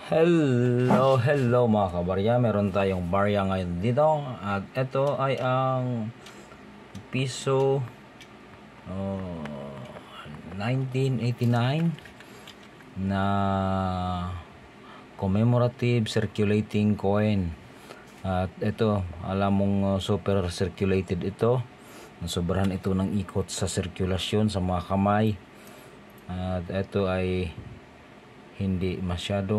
Hello mga kabarya, meron tayong barya ngayon dito at ito ay ang piso 1989 na commemorative circulating coin. At ito, alam mong super circulated ito, sobrahan ito ng ikot sa sirkulasyon sa mga kamay. At ito ay hindi masyado.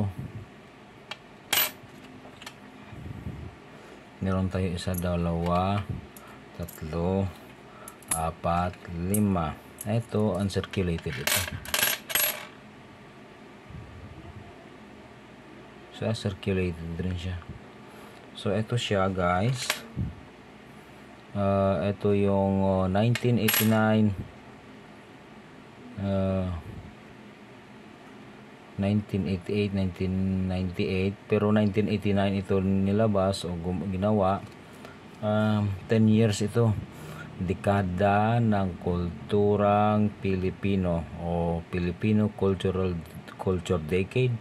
Meron tayo isa, dalawa, tatlo, apat, lima. Ito uncirculated ito. So circulated rin siya. So ito siya guys. Ito yung 1989 1988, 1998, pero 1989 ito nilabas o ginawa. 10 years ito, dekada ng kulturang Pilipino o Filipino Culture Decade.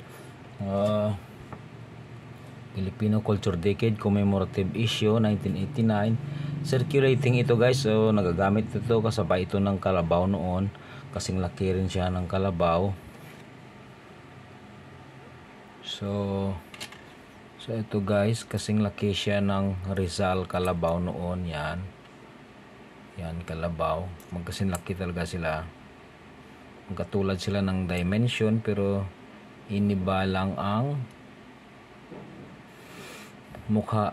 Filipino Culture Decade commemorative issue 1989. Circulating ito guys, so nagagamit ito kasabay ito ng kalabaw noon, kasing laki rin siya ng kalabaw. So ito guys, kasing laki siya ng Rizal Kalabaw noon. Yan kalabaw, magkasing laki talaga sila, magkatulad sila ng dimension, pero iniba lang ang mukha.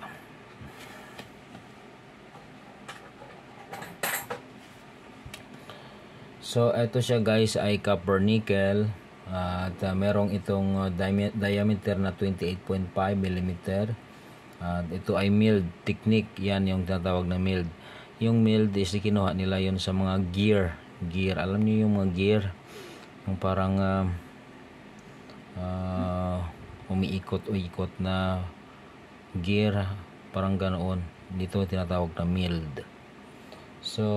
So ito siya guys ay copper nickel. At merong itong diameter na 28.5 mm. At ito ay milled technique. Yan yung tinatawag na milled. Yung milled is kinuha nila yun sa mga gear. Alam niyo yung mga gear, yung parang umiikot na gear, parang ganoon. Dito tinatawag na milled. So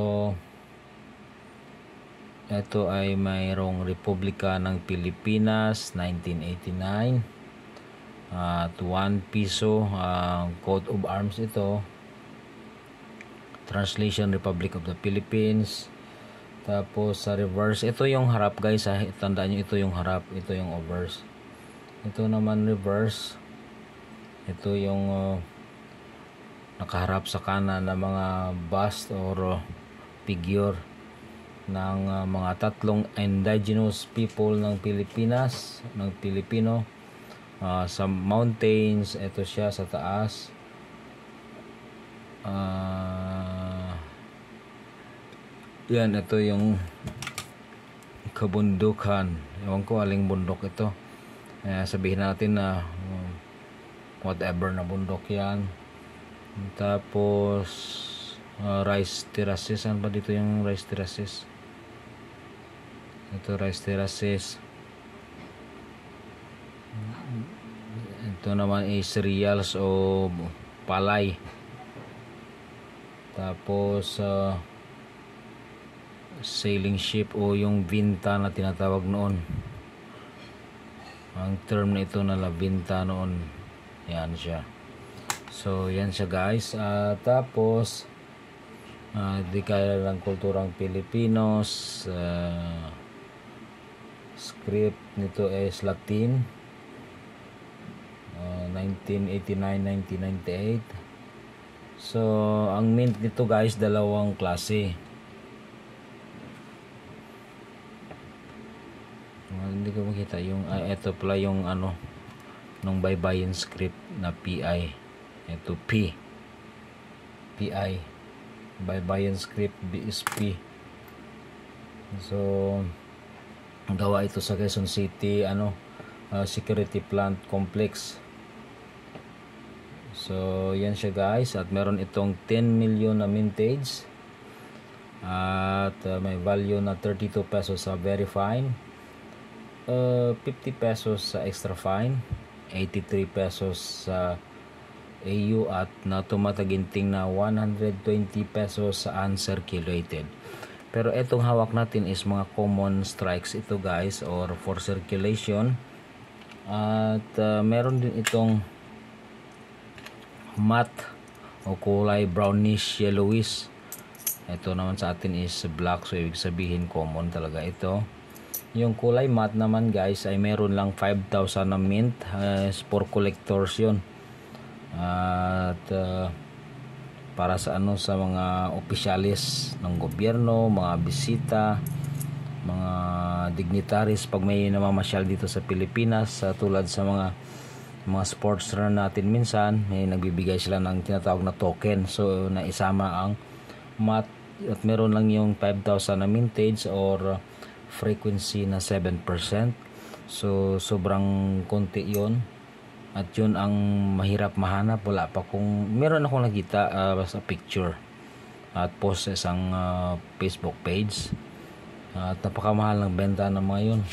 ito ay mayroong Republika ng Pilipinas 1989 at 1 piso, coat of arms ito, translation Republic of the Philippines. Tapos sa reverse, ito yung harap guys, tandaan nyo, ito yung harap, ito yung obverse. Ito naman reverse, ito yung nakaharap sa kanan na mga bust or figure ng mga tatlong indigenous people ng Pilipinas, ng Pilipino. Sa mountains, ito siya sa taas. Yan, ito yung kabundukan. Ewan ko aling bundok ito. Sabihin natin na whatever na bundok yan. Tapos rice terraces. Saan ba dito yung rice terraces? Ito rice terraces. Ito naman is cereals o palay. Tapos sailing ship o yung vinta na tinatawag noon. Ang term na ito na vinta noon. Yan siya. So yan siya guys. Tapos dekada ng kulturang Pilipinos. Script nito is Latin, 1989-1998. So ang mint nito guys, dalawang klase. Hindi ko makita yung ito pala yung nung baybayin script na PI. Ito PI, baybayin script BSP. So gawa ito sa Quezon City security plant complex. So yan siya guys, at meron itong 10 million na mintage at may value na 32 pesos sa very fine, 50 pesos sa extra fine, 83 pesos sa AU, at na tumataginting na 120 pesos sa uncirculated. Pero itong hawak natin is mga common strikes ito guys, or for circulation. At meron din itong matte o kulay brownish yellowish. Ito naman sa atin is black, so ibig sabihin common talaga ito. Yung kulay matte naman guys ay meron lang 5,000 na mint, for collectors yun. At para sa sa mga opisyalis ng gobyerno, mga bisita, mga dignitaries pag may namamasyal dito sa Pilipinas, tulad sa mga sports run natin, minsan may nagbibigay sila ng tinatawag na token, so naisama ang matte at meron lang yung 5,000 na mintage or frequency na 7%, so sobrang konti yon. At yun ang mahirap mahanap. Wala pa kung meron akong nakita sa picture at post sa isang Facebook page. At napakamahal ng benta ng mga yun,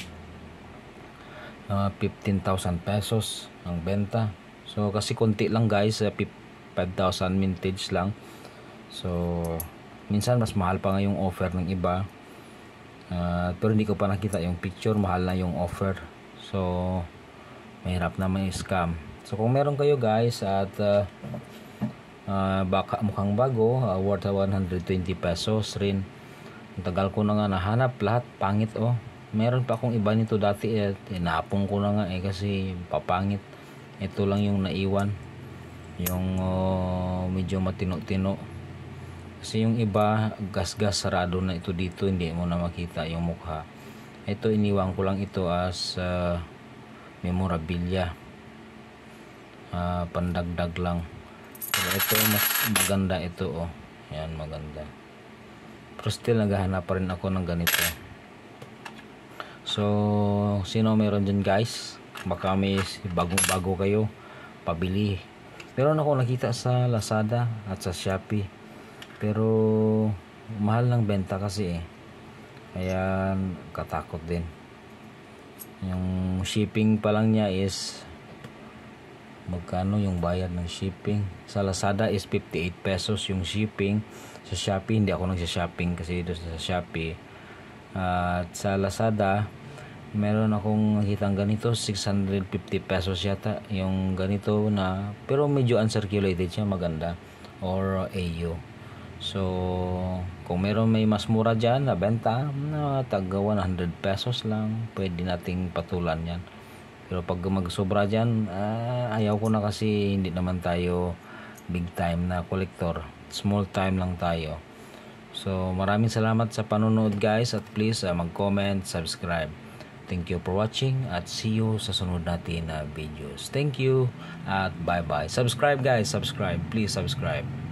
15,000 pesos ang benta. So kasi konti lang guys, 5,000 mintage lang, so minsan mas mahal pa nga yung offer ng iba. Pero hindi ko pa nakita yung picture, mahal na yung offer, so mahirap na may scam. So kung meron kayo guys at baka mukhang bago, worth 120 pesos rin. Ang tagal ko na nga nahanap, lahat pangit Meron pa akong iba nito dati, tinapong ko na nga kasi papangit. Ito lang yung naiwan, yung medyo matino-tino. Kasi yung iba gas-gas, sarado na ito dito, hindi mo na makita yung mukha. Ito iniwan ko lang ito as memorabilia, pandagdag lang. Pero ito mas maganda ito yan, maganda. Pero still naghahanap pa rin ako ng ganito. So sino meron dyan guys, baka may bagong-bago kayo, pabili. Meron ako nakita sa Lazada at sa Shopee, pero mahal ng benta kasi kaya katakot din. Yung shipping pa lang niya is magkano yung bayad ng shipping? Sa Lazada is 58 pesos yung shipping. Sa Shopee hindi ako nagsha-shopping kasi dito sa Shopee. At sa Lazada meron akong nakitang ganito, 650 pesos yata yung ganito na, pero medyo uncirculated siya, maganda, or AU. So kung meron may mas mura dyan na benta na taga 100 pesos lang, pwede nating patulan yan. Pero pag magsobra dyan, ayaw ko na kasi hindi naman tayo big time na collector, small time lang tayo. So maraming salamat sa panonood guys, at please mag-comment, subscribe. Thank you for watching at see you sa sunod natin na videos. Thank you at bye bye. Subscribe guys, subscribe, please subscribe.